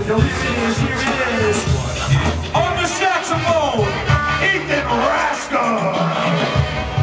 Here it is. On the saxophone, Ethan Rascal.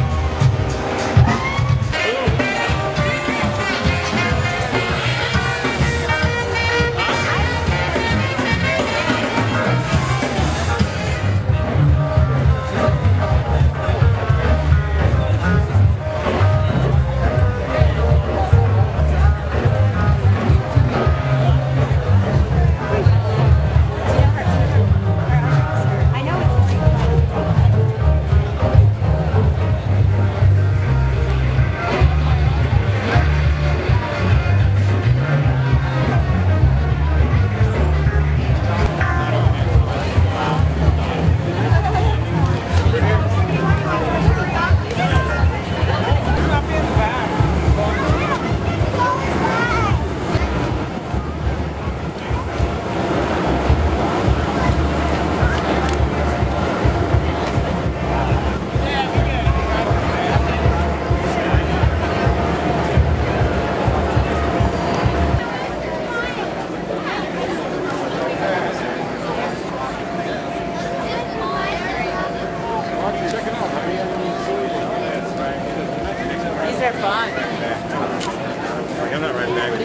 They're fun. I'm not right back.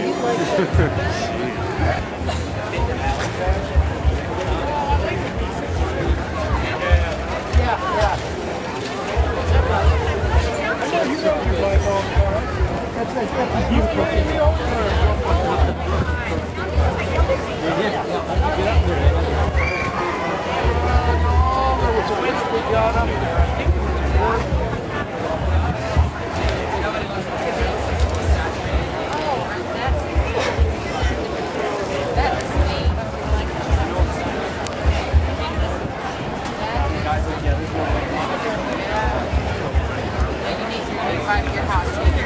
Your house.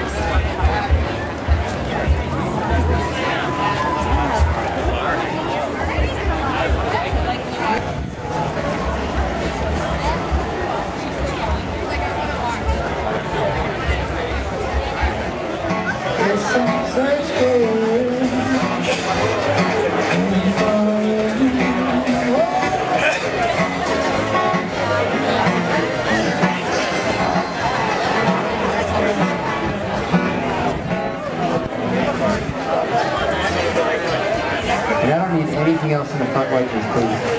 And I don't need anything else in the front like this, please.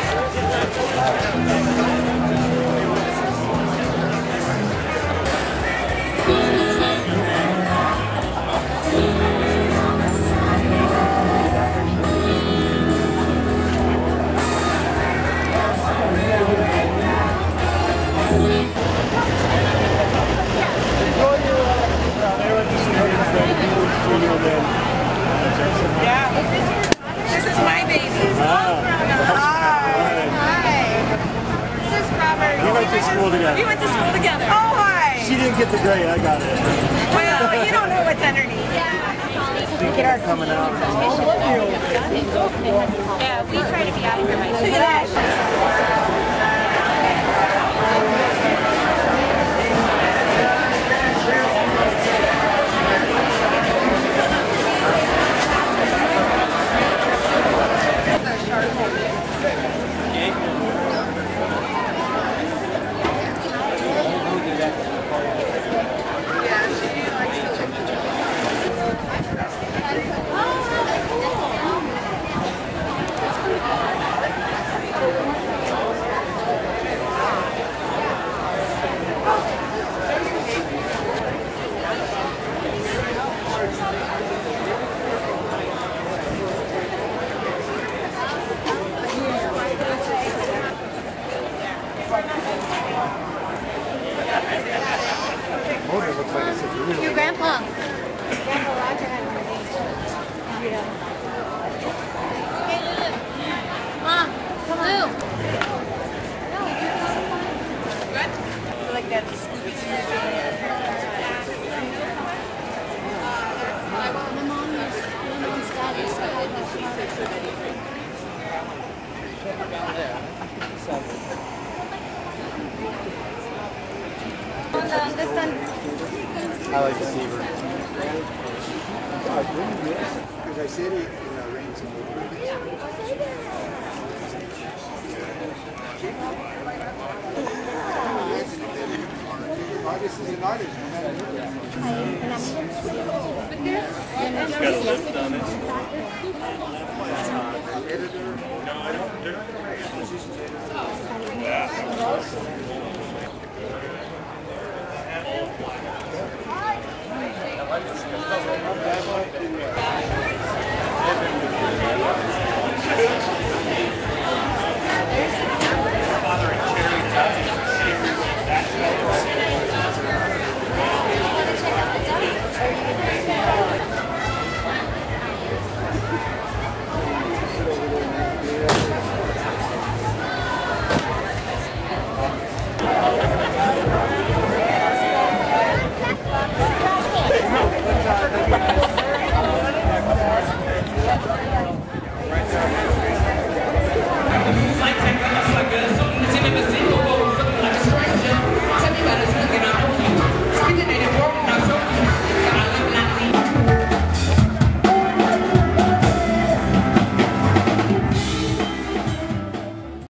This is my baby. Hi. This is Robert. We went to school together. We went to school together. Oh, hi. She didn't get the grade, I got it. Well, you don't know what's underneath. Look at her coming out. Yeah, we try to be out of here by 2. Look at that. Your grandpa. Grandpa Roger had one of these. Yeah. Hey, Lulu. Mom, come on. Lou. Good? I feel like that Scooby-Doo. My mom's daddy's I like to see her. Because I said it in the rains. This is an artist. It's got a lift on it. Editor. No, I don't. They're not going to. Yeah.